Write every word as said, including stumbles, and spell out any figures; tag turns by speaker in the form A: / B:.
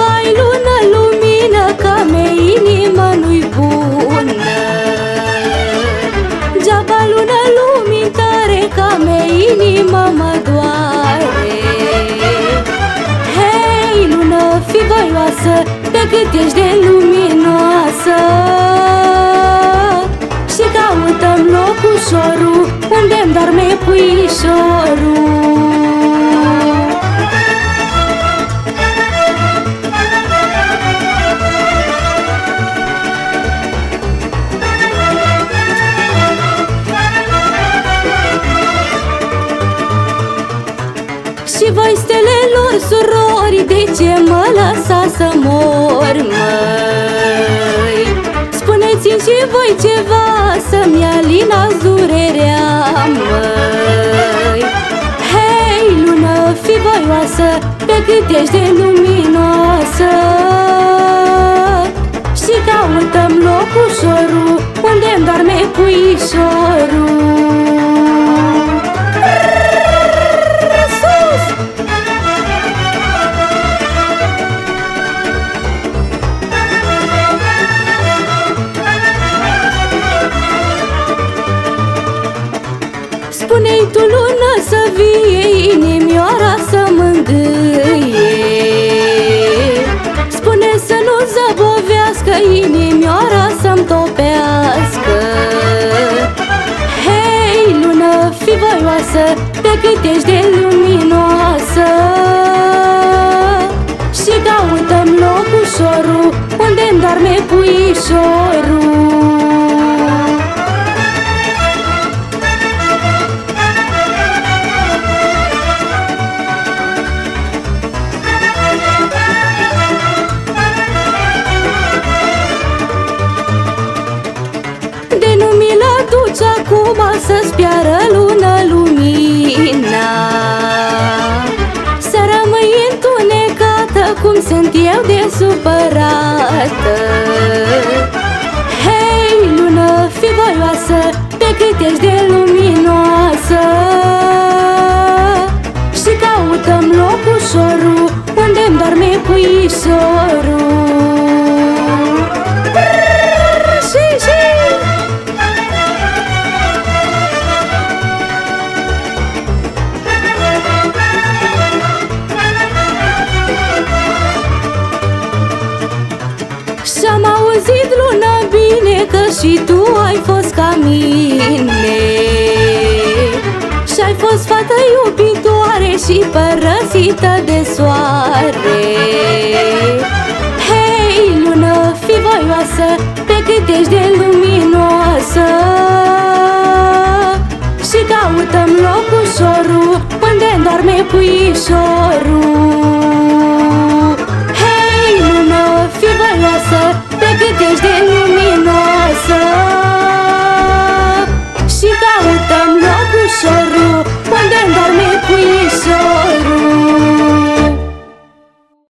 A: Vai, lună, lumină, că mea inima nu-i bună. Geaba lună, lumintare, că mea inima mă doare. Hei, lună, fi voioasă, pe cât ești de luminoasă, și caută-mi locușorul unde-mi doarme puișorul. Și voi, stelelor, surori, de ce mă lăsa să mor, măi? Spuneți-mi și voi ceva să-mi alinați durerea, măi. Hei, lună, fi voioasă, pe cât ești de luminoasă, și caută-mi locușorul unde-mi doarme puișorul. Spune-i tu, lună, să vie, inimioara să mângâie. Spune să nu zăbovească, inimioara să-mi topească. Hei, lună, fi voioasă, pe cât ești de luminoasă, și caută-mi locușorul unde-mi doarme puișorul. Acum să-ți piară, lună, lumina, să rămâi întunecată cum sunt eu de supărată. Hei, lună, fi voioasă, pe cât ești de luminoasă, și caută-mi locușorul unde-mi doarme puișorul. Și-am auzit, lună, bine, că și tu ai fost ca mine, și-ai fost fată iubitoare și părăsită de soare. Hei, lună, fi voioasă, pe cât ești de luminoasă, și caută-mi locușorul unde-mi doarme puișorul.